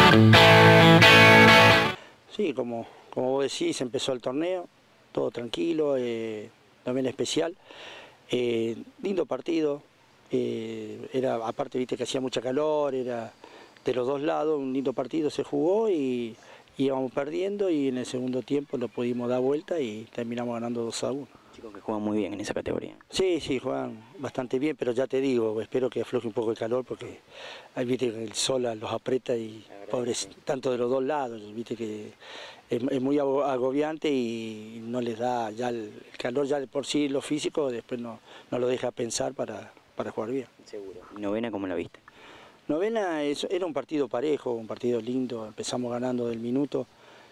Sí, como vos decís, empezó el torneo, todo tranquilo, también especial. Lindo partido, aparte viste que hacía mucha calor, era de los dos lados, un lindo partido se jugó y íbamos perdiendo y en el segundo tiempo lo pudimos dar vuelta y terminamos ganando 2-1. Chicos que juegan muy bien en esa categoría. Sí, juegan bastante bien, pero ya te digo, espero que afloje un poco el calor porque ahí viste que el sol los aprieta y pobres, tanto de los dos lados, viste que es muy agobiante y no les da ya el calor, ya de por sí lo físico, después no lo deja pensar para jugar bien. Seguro. ¿Y novena cómo la viste? Novena era un partido parejo, un partido lindo, empezamos ganando del minuto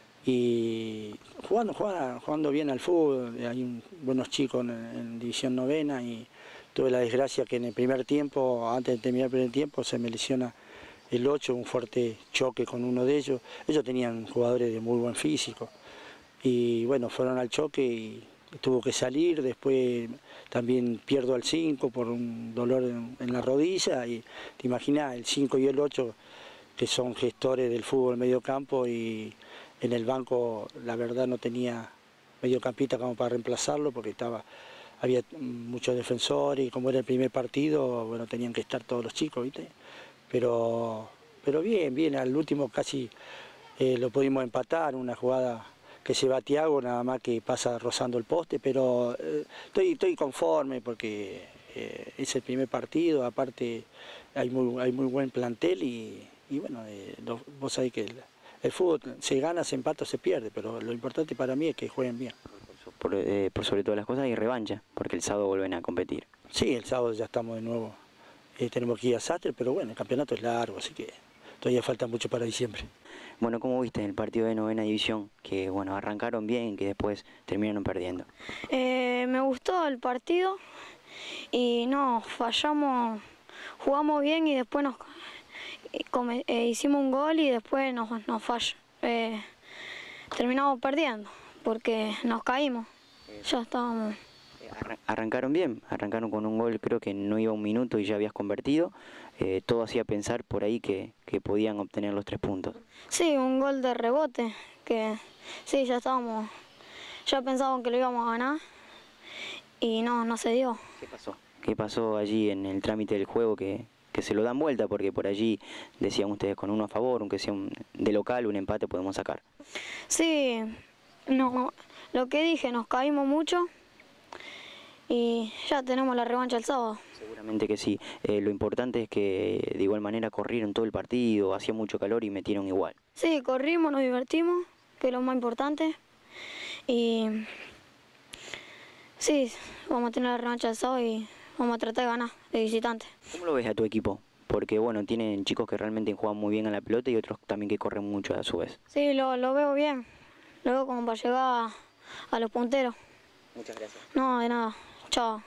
y jugando bien al fútbol. Hay buenos chicos en división novena y tuve la desgracia que en el primer tiempo, antes de terminar el primer tiempo, se me lesiona el 8, un fuerte choque con uno de ellos. Ellos tenían jugadores de muy buen físico y bueno, fueron al choque y tuvo que salir. Después también pierdo al 5 por un dolor en la rodilla y te imaginas el 5 y el 8 que son gestores del fútbol medio campo y en el banco la verdad no tenía mediocampista como para reemplazarlo porque había muchos defensores y como era el primer partido, bueno, tenían que estar todos los chicos, ¿viste? Pero bien, al último casi lo pudimos empatar, una jugada que se va a Thiago, nada más que pasa rozando el poste, pero estoy conforme porque es el primer partido, aparte hay muy buen plantel y bueno, vos sabés que el fútbol se gana, se empata o se pierde, pero lo importante para mí es que jueguen bien. Por sobre todas las cosas hay revancha, porque el sábado vuelven a competir. Sí, el sábado ya estamos de nuevo, tenemos que ir a Sastre, pero bueno, el campeonato es largo, así que todavía falta mucho para diciembre. Bueno, ¿cómo viste el partido de novena división? Que bueno, arrancaron bien, que después terminaron perdiendo. Me gustó el partido y no, fallamos, jugamos bien y después hicimos un gol y después nos falló. Terminamos perdiendo porque nos caímos, ya estábamos. Arrancaron bien, arrancaron con un gol, creo que no iba un minuto y ya habías convertido. Todo hacía pensar por ahí que podían obtener los 3 puntos. Sí, un gol de rebote, que sí, ya pensábamos que lo íbamos a ganar y no se dio. ¿Qué pasó? ¿Qué pasó allí en el trámite del juego que se lo dan vuelta? Porque por allí decían ustedes con uno a favor, aunque sea de local, un empate podemos sacar. Sí, no, lo que dije, nos caímos mucho y ya tenemos la revancha el sábado. Seguramente que sí. Lo importante es que de igual manera corrieron todo el partido, hacía mucho calor y metieron igual. Sí, corrimos, nos divertimos, que es lo más importante. Y sí, vamos a tener la revancha el sábado y vamos a tratar de ganar de visitante. ¿Cómo lo ves a tu equipo? Porque bueno, tienen chicos que realmente juegan muy bien a la pelota y otros también que corren mucho a su vez. Sí, lo veo bien, lo veo como para llegar a los punteros. Muchas gracias. No, de nada, chao.